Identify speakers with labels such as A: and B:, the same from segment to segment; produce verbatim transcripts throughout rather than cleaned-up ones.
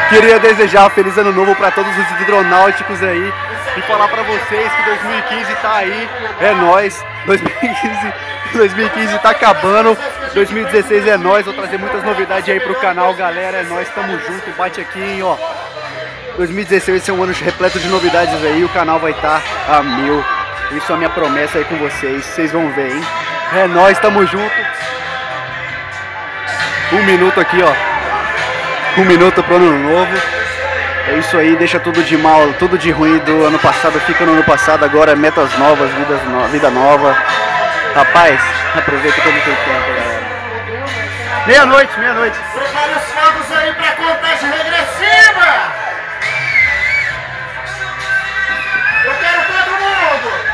A: Queria desejar um feliz ano novo para todos os hidronáuticos aí e falar para vocês que dois mil e quinze tá aí, é nóis. dois mil e quinze, dois mil e quinze tá acabando, dois mil e dezesseis é nóis. Vou trazer muitas novidades aí pro canal, galera. É nóis, tamo junto, bate aqui, hein, ó. dois mil e dezesseis vai ser um ano repleto de novidades aí, o canal vai estar tá a mil. Isso é a minha promessa aí com vocês, vocês vão ver, hein. É nóis, tamo junto. Um minuto aqui, ó. Um minuto pro ano novo. É isso aí, deixa tudo de mal, tudo de ruim do ano passado fica no ano passado, agora metas novas, vidas no, vida nova. Rapaz, aproveita todo o teu tempo, galera. Meia-noite, meia-noite.
B: Prepare os fogos aí pra contagem regressiva! Eu quero todo mundo!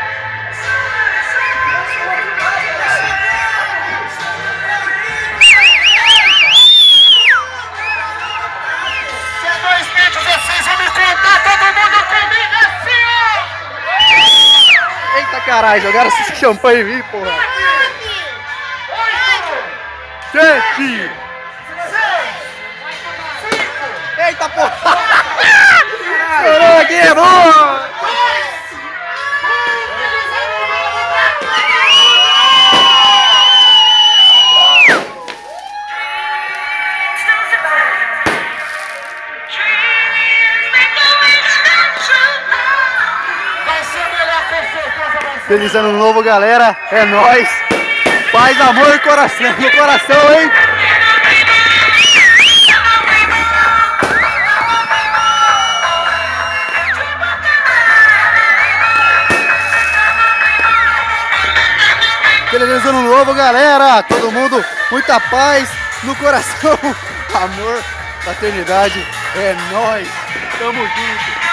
B: dois mil e dezesseis, vamos contar todo mundo comigo assim, ó!
A: Eita caralho, jogaram esse champanhe em mim, porra! Sete! Eita porra! Estourou aqui, é bom! Feliz ano novo, galera, é nóis, paz, amor e coração, no coração, hein? Feliz ano novo, galera, todo mundo, muita paz no coração, amor, fraternidade, é nóis, tamo junto.